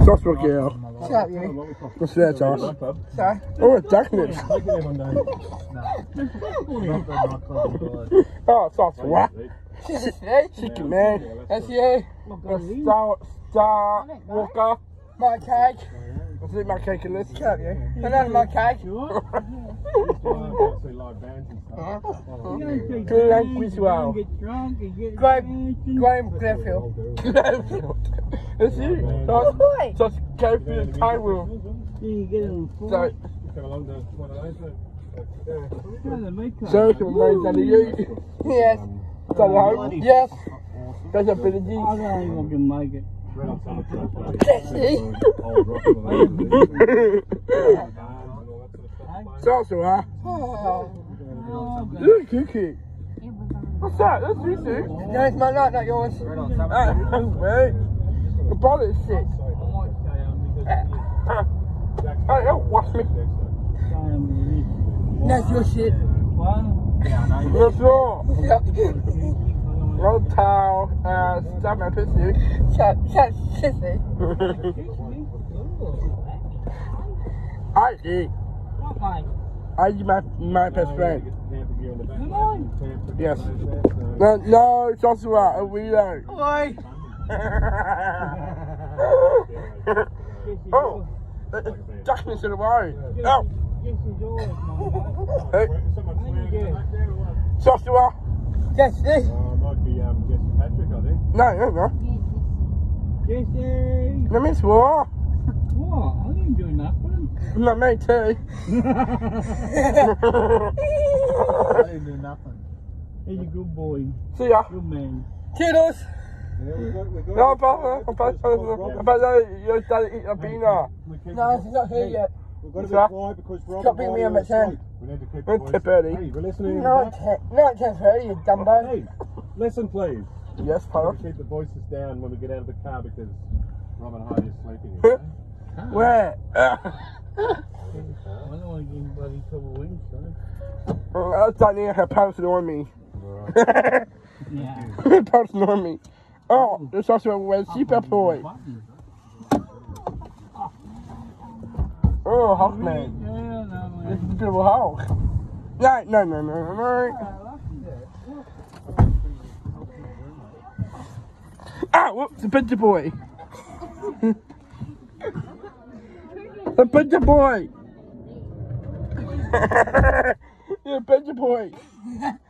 Joshua girl. Shut up, you. What's that, Josh? Sorry. Oh, darkness. Oh, Joshua. Chicken man. That's you. Star Walker. My cake. What's it, my cake in this? Shut up, you. Another my cake. Glenn Griswold. Graham Glenfield. It's you. Just go through the time wheel. So some rain under you. Yes. So home. Yes. There's a bit of I don't think I can make it. Joshua. Look, Kiki. What's that? That's you, Sue. No, it's my night, not yours. Wait. The bottle is shit. Hey, don't wash me. That's your shit. What's wrong? Roll towel, stab my pussy. Shut, sissy. I eat. I eat my best friend. Yes. No, Joshua, a reload. Oi. Oh, darkness in the way. Oh. Hey. Joshua. Jesse. Might be Jesse Patrick, I think. No. Jesse! No, Miss War. What? I didn't do nothing. Not me too. I didn't do nothing. He's a good boy. See ya. Good man. Toodles. No, I'm about your dad eat a beaner. No, she's not here yet. We've got to be quiet because Rob Stop being me on my turn. We need to keep Don't tip early. Hey, we're listening. No, it's 10:30, you dumbo. Hey, listen please. Yes, We pal. keep the voices down when we get out of the car because Rob and Heidi are sleeping. Okay? Where? I don't want to get anybody trouble wings, so. I don't need her parents on me. Yeah. Her parents on me. Oh, there's also a red seatbelt boy. Oh, Hawkman. This is a bit of a hawk. No. Ah, whoops, the picture boy. The picture boy. You're a picture boy.